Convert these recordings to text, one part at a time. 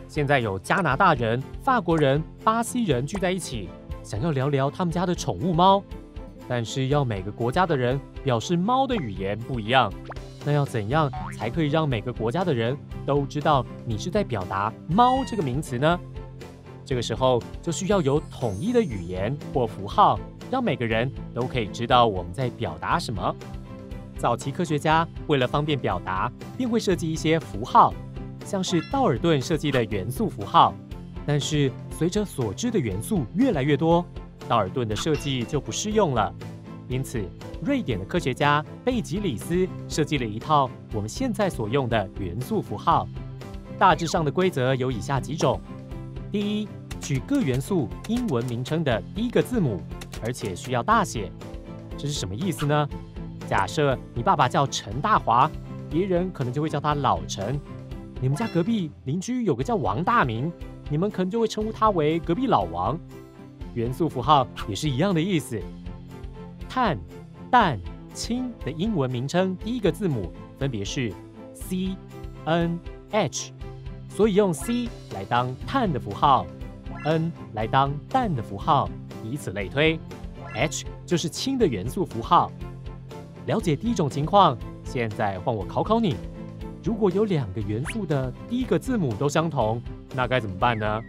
现在有加拿大人、法国人、巴西人聚在一起，想要聊聊他们家的宠物猫。但是要每个国家的人表示猫的语言不一样，那要怎样才可以让每个国家的人都知道你是在表达猫这个名词呢？这个时候就需要有统一的语言或符号，让每个人都可以知道我们在表达什么。早期科学家为了方便表达，便会设计一些符号，像是道尔顿设计的元素符号。但是随着所知的元素越来越多，道尔顿的设计就不适用了。因此，瑞典的科学家贝吉里斯设计了一套我们现在所用的元素符号。大致上的规则有以下几种：第一，取各元素英文名称的第一个字母，而且需要大写。这是什么意思呢？假设你爸爸叫陈大华，别人可能就会叫他老陈。你们家隔壁邻居有个叫王大明，你们可能就会称呼他为隔壁老王。元素符号也是一样的意思。碳、氮、氢的英文名称第一个字母分别是 C、N、H， 所以用 C 来当碳的符号， N 来当氮的符号，以此类推。H 就是氢的元素符号。了解第一种情况，现在换我考考你：如果有2个元素的第一个字母都相同，那该怎么办呢？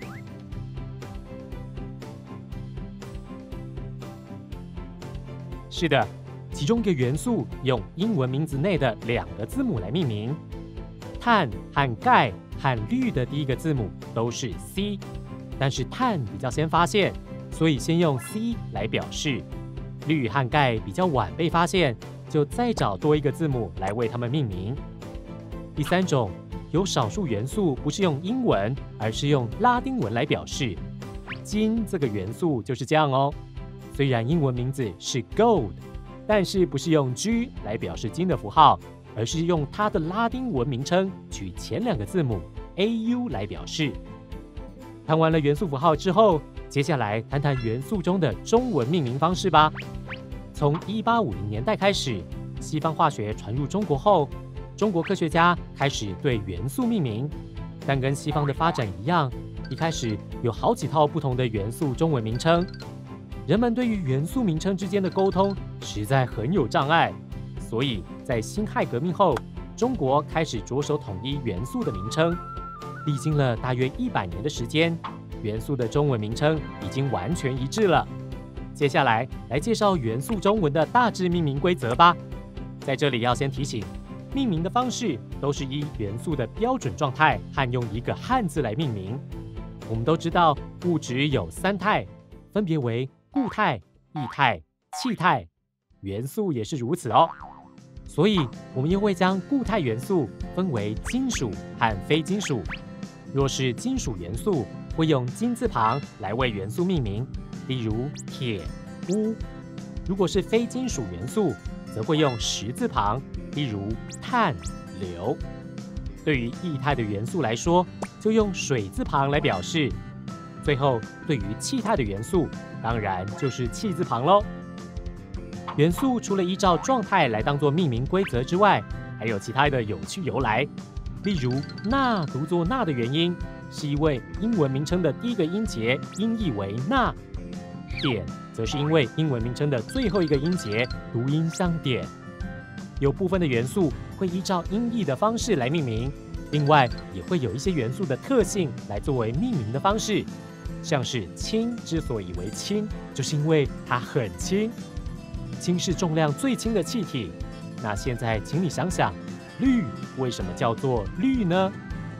是的，其中一个元素用英文名字内的2个字母来命名。碳和钙和氯的第一个字母都是 C， 但是碳比较先发现，所以先用 C 来表示。氯和钙比较晚被发现，就再找多一个字母来为它们命名。第3种，有少数元素不是用英文，而是用拉丁文来表示。金这个元素就是这样哦。虽然英文名字是 Gold， 但是不是用 G 来表示金的符号，而是用它的拉丁文名称取前2个字母 AU 来表示。谈完了元素符号之后，接下来谈谈元素中的中文命名方式吧。从1850年代开始，西方化学传入中国后，中国科学家开始对元素命名，但跟西方的发展一样，一开始有好几套不同的元素中文名称。人们对于元素名称之间的沟通实在很有障碍，所以在辛亥革命后，中国开始着手统一元素的名称。历经了大约100年的时间，元素的中文名称已经完全一致了。接下来来介绍元素中文的大致命名规则吧。在这里要先提醒，命名的方式都是依元素的标准状态和用一个汉字来命名。我们都知道物质有3态，分别为固态、液态、气态，元素也是如此哦。所以我们又会将固态元素分为金属和非金属。若是金属元素，会用金字旁来为元素命名，例如铁、钨；如果是非金属元素，则会用石字旁，例如碳、硫。对于液态的元素来说，就用水字旁来表示。最后，对于气态的元素，当然就是气字旁喽。元素除了依照状态来当作命名规则之外，还有其他的有趣由来。例如，钠读作钠的原因，是因为英文名称的第一个音节音译为钠；碘则是因为英文名称的最后一个音节读音像碘。有部分的元素会依照音译的方式来命名，另外也会有一些元素的特性来作为命名的方式。像是氢之所以为氢，就是因为它很轻。氢是重量最轻的气体。那现在请你想想，氯为什么叫做氯呢？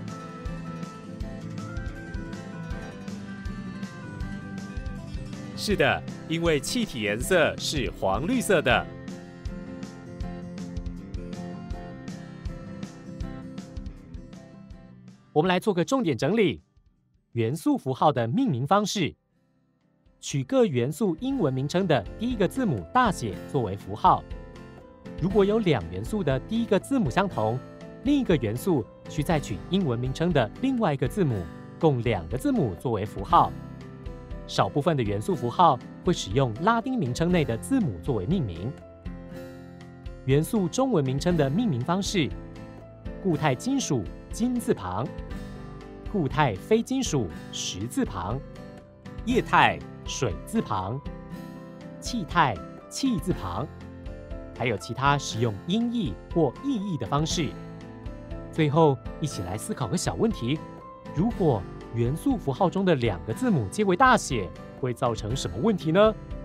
是的，因为气体颜色是黄绿色的。我们来做个重点整理。元素符号的命名方式：取各元素英文名称的第一个字母大写作为符号。如果有2元素的第一个字母相同，另一个元素需再取英文名称的另外一个字母，共2个字母作为符号。少部分的元素符号会使用拉丁名称内的字母作为命名。元素中文名称的命名方式：固态金属金字旁， 固态非金属石字旁，液态水字旁，气态气字旁，还有其他使用音译或意译的方式。最后，一起来思考个小问题：如果元素符号中的2个字母皆为大写，会造成什么问题呢？